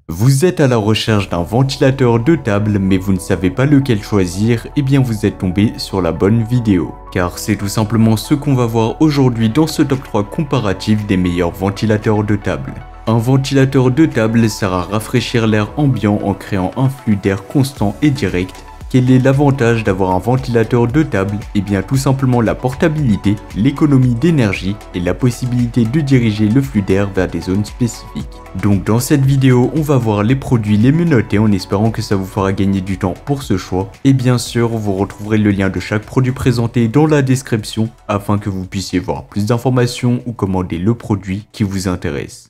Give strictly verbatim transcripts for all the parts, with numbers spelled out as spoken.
Vous êtes à la recherche d'un ventilateur de table mais vous ne savez pas lequel choisir, et bien vous êtes tombé sur la bonne vidéo. Car c'est tout simplement ce qu'on va voir aujourd'hui dans ce top trois comparatif des meilleurs ventilateurs de table. Un ventilateur de table sert à rafraîchir l'air ambiant en créant un flux d'air constant et direct. Quel est l'avantage d'avoir un ventilateur de table? Et bien tout simplement la portabilité, l'économie d'énergie et la possibilité de diriger le flux d'air vers des zones spécifiques. Donc dans cette vidéo, on va voir les produits les mieux notés en espérant que ça vous fera gagner du temps pour ce choix. Et bien sûr, vous retrouverez le lien de chaque produit présenté dans la description afin que vous puissiez voir plus d'informations ou commander le produit qui vous intéresse.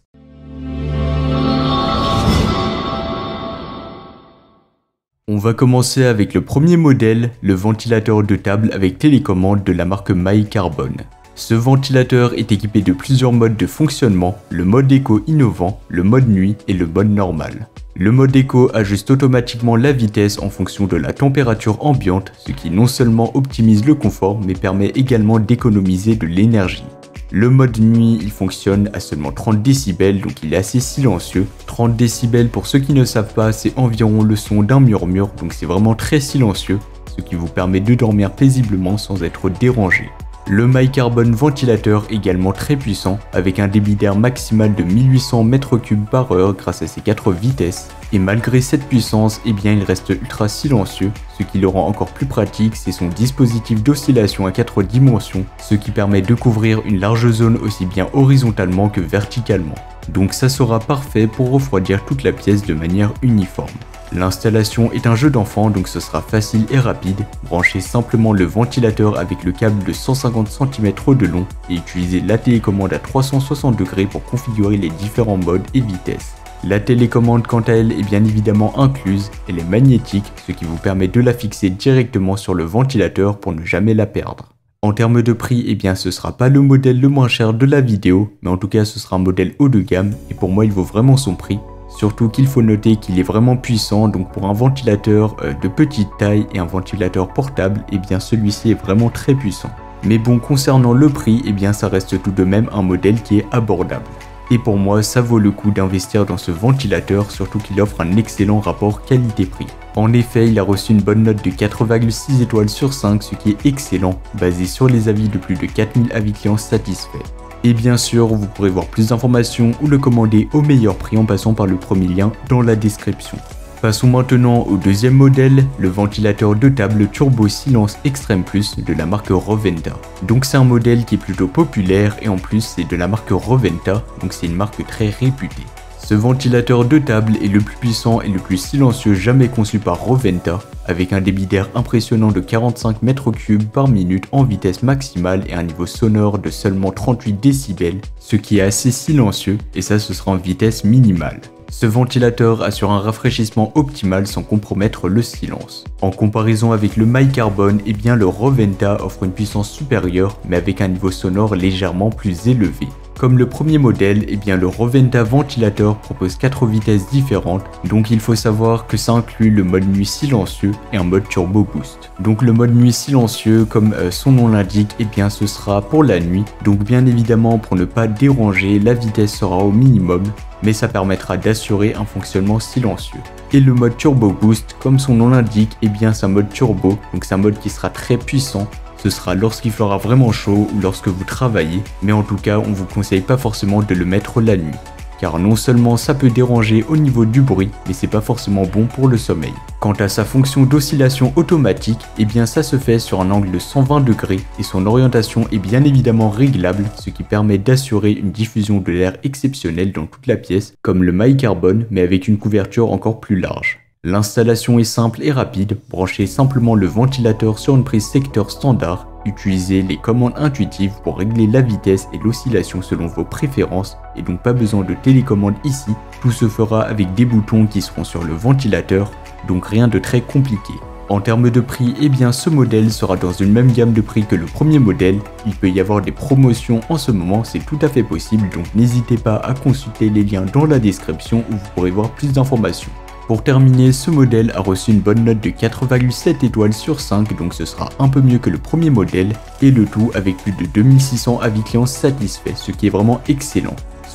On va commencer avec le premier modèle, le ventilateur de table avec télécommande de la marque MyCarbon. Ce ventilateur est équipé de plusieurs modes de fonctionnement, le mode éco innovant, le mode nuit et le mode normal. Le mode éco ajuste automatiquement la vitesse en fonction de la température ambiante, ce qui non seulement optimise le confort mais permet également d'économiser de l'énergie. Le mode nuit, il fonctionne à seulement trente décibels, donc il est assez silencieux. trente décibels, pour ceux qui ne savent pas, c'est environ le son d'un murmure, donc c'est vraiment très silencieux, ce qui vous permet de dormir paisiblement sans être dérangé. Le MyCarbon ventilateur également très puissant, avec un débit d'air maximal de mille huit cents mètres cubes par heure grâce à ses quatre vitesses. Et malgré cette puissance, eh bien il reste ultra silencieux. Ce qui le rend encore plus pratique, c'est son dispositif d'oscillation à quatre dimensions, ce qui permet de couvrir une large zone aussi bien horizontalement que verticalement. Donc ça sera parfait pour refroidir toute la pièce de manière uniforme. L'installation est un jeu d'enfant, donc ce sera facile et rapide. Branchez simplement le ventilateur avec le câble de cent cinquante centimètres de long et utilisez la télécommande à trois cent soixante degrés pour configurer les différents modes et vitesses. La télécommande quant à elle est bien évidemment incluse, elle est magnétique, ce qui vous permet de la fixer directement sur le ventilateur pour ne jamais la perdre. En termes de prix, eh bien ce sera pas le modèle le moins cher de la vidéo, mais en tout cas ce sera un modèle haut de gamme et pour moi il vaut vraiment son prix. Surtout qu'il faut noter qu'il est vraiment puissant, donc pour un ventilateur euh, de petite taille et un ventilateur portable, eh bien celui-ci est vraiment très puissant. Mais bon, concernant le prix, eh bien ça reste tout de même un modèle qui est abordable. Et pour moi, ça vaut le coup d'investir dans ce ventilateur, surtout qu'il offre un excellent rapport qualité-prix. En effet, il a reçu une bonne note de quatre virgule six étoiles sur cinq, ce qui est excellent, basé sur les avis de plus de quatre mille avis clients satisfaits. Et bien sûr, vous pourrez voir plus d'informations ou le commander au meilleur prix en passant par le premier lien dans la description. Passons maintenant au deuxième modèle, le ventilateur de table Turbo Silence Extreme Plus de la marque Roventa. Donc c'est un modèle qui est plutôt populaire et en plus c'est de la marque Roventa, donc c'est une marque très réputée. Ce ventilateur de table est le plus puissant et le plus silencieux jamais conçu par Roventa, avec un débit d'air impressionnant de quarante-cinq mètres cubes par minute en vitesse maximale et un niveau sonore de seulement trente-huit décibels, ce qui est assez silencieux et ça ce sera en vitesse minimale. Ce ventilateur assure un rafraîchissement optimal sans compromettre le silence. En comparaison avec le MyCarbon, eh bien le Roventa offre une puissance supérieure mais avec un niveau sonore légèrement plus élevé. Comme le premier modèle, eh bien le Roventa ventilateur propose quatre vitesses différentes, donc il faut savoir que ça inclut le mode nuit silencieux et un mode turbo boost. Donc le mode nuit silencieux, comme euh, son nom l'indique, eh bien ce sera pour la nuit, donc bien évidemment pour ne pas déranger, la vitesse sera au minimum, mais ça permettra d'assurer un fonctionnement silencieux. Et le mode turbo boost, comme son nom l'indique, eh bien c'est un mode turbo, donc c'est un mode qui sera très puissant. Ce sera lorsqu'il fera vraiment chaud ou lorsque vous travaillez, mais en tout cas on vous conseille pas forcément de le mettre la nuit. Car non seulement ça peut déranger au niveau du bruit, mais c'est pas forcément bon pour le sommeil. Quant à sa fonction d'oscillation automatique, eh bien ça se fait sur un angle de cent vingt degrés et son orientation est bien évidemment réglable, ce qui permet d'assurer une diffusion de l'air exceptionnelle dans toute la pièce, comme le MyCarbon mais avec une couverture encore plus large. L'installation est simple et rapide, branchez simplement le ventilateur sur une prise secteur standard, utilisez les commandes intuitives pour régler la vitesse et l'oscillation selon vos préférences et donc pas besoin de télécommande ici, tout se fera avec des boutons qui seront sur le ventilateur, donc rien de très compliqué. En termes de prix, eh bien ce modèle sera dans une même gamme de prix que le premier modèle, il peut y avoir des promotions en ce moment, c'est tout à fait possible, donc n'hésitez pas à consulter les liens dans la description où vous pourrez voir plus d'informations. Pour terminer, ce modèle a reçu une bonne note de quatre virgule sept étoiles sur cinq, donc ce sera un peu mieux que le premier modèle, et le tout avec plus de deux mille six cents avis clients satisfaits, ce qui est vraiment excellent.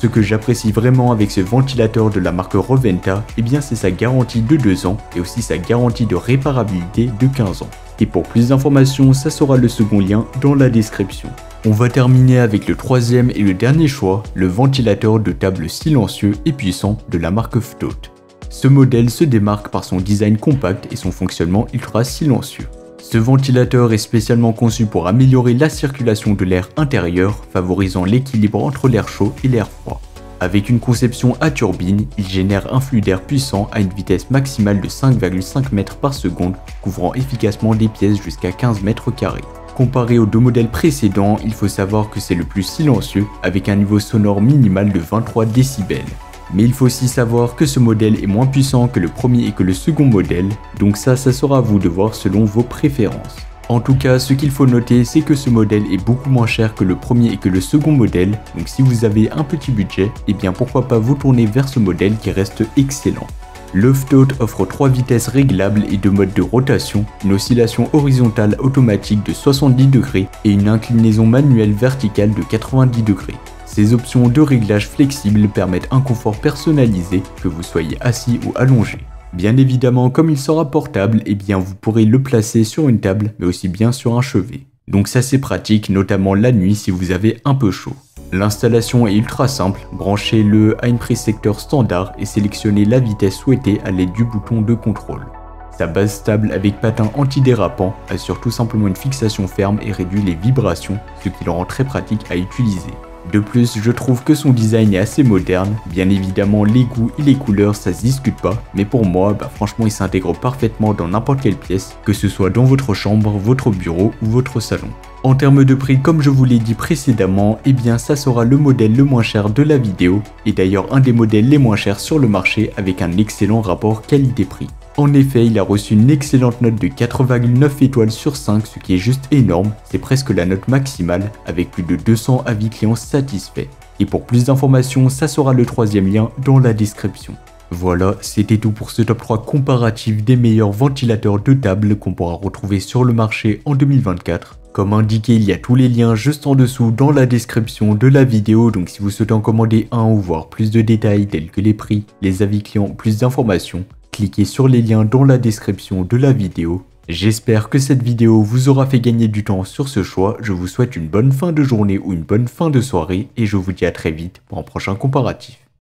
Ce que j'apprécie vraiment avec ce ventilateur de la marque Roventa, eh bien c'est sa garantie de deux ans et aussi sa garantie de réparabilité de quinze ans. Et pour plus d'informations, ça sera le second lien dans la description. On va terminer avec le troisième et le dernier choix, le ventilateur de table silencieux et puissant de la marque Ftote. Ce modèle se démarque par son design compact et son fonctionnement ultra silencieux. Ce ventilateur est spécialement conçu pour améliorer la circulation de l'air intérieur, favorisant l'équilibre entre l'air chaud et l'air froid. Avec une conception à turbine, il génère un flux d'air puissant à une vitesse maximale de cinq virgule cinq mètres par seconde, couvrant efficacement des pièces jusqu'à quinze mètres carrés. Comparé aux deux modèles précédents, il faut savoir que c'est le plus silencieux, avec un niveau sonore minimal de vingt-trois décibels. Mais il faut aussi savoir que ce modèle est moins puissant que le premier et que le second modèle, donc ça, ça sera à vous de voir selon vos préférences. En tout cas, ce qu'il faut noter, c'est que ce modèle est beaucoup moins cher que le premier et que le second modèle, donc si vous avez un petit budget, eh bien pourquoi pas vous tourner vers ce modèle qui reste excellent. Le Ftote offre trois vitesses réglables et deux modes de rotation, une oscillation horizontale automatique de soixante-dix degrés et une inclinaison manuelle verticale de quatre-vingt-dix degrés. Ces options de réglage flexibles permettent un confort personnalisé, que vous soyez assis ou allongé. Bien évidemment, comme il sera portable, eh bien vous pourrez le placer sur une table, mais aussi bien sur un chevet. Donc ça c'est pratique, notamment la nuit si vous avez un peu chaud. L'installation est ultra simple, branchez-le à une prise secteur standard et sélectionnez la vitesse souhaitée à l'aide du bouton de contrôle. Sa base stable avec patin antidérapant assure tout simplement une fixation ferme et réduit les vibrations, ce qui le rend très pratique à utiliser. De plus, je trouve que son design est assez moderne, bien évidemment les goûts et les couleurs ça se discute pas, mais pour moi, bah franchement il s'intègre parfaitement dans n'importe quelle pièce, que ce soit dans votre chambre, votre bureau ou votre salon. En termes de prix, comme je vous l'ai dit précédemment, eh bien ça sera le modèle le moins cher de la vidéo, et d'ailleurs un des modèles les moins chers sur le marché avec un excellent rapport qualité-prix. En effet, il a reçu une excellente note de quatre virgule neuf étoiles sur cinq, ce qui est juste énorme, c'est presque la note maximale, avec plus de deux cents avis clients satisfaits. Et pour plus d'informations, ça sera le troisième lien dans la description. Voilà, c'était tout pour ce top trois comparatif des meilleurs ventilateurs de table qu'on pourra retrouver sur le marché en deux mille vingt-quatre. Comme indiqué, il y a tous les liens juste en dessous dans la description de la vidéo, donc si vous souhaitez en commander un ou voir plus de détails tels que les prix, les avis clients, plus d'informations, cliquez sur les liens dans la description de la vidéo. J'espère que cette vidéo vous aura fait gagner du temps sur ce choix, je vous souhaite une bonne fin de journée ou une bonne fin de soirée et je vous dis à très vite pour un prochain comparatif.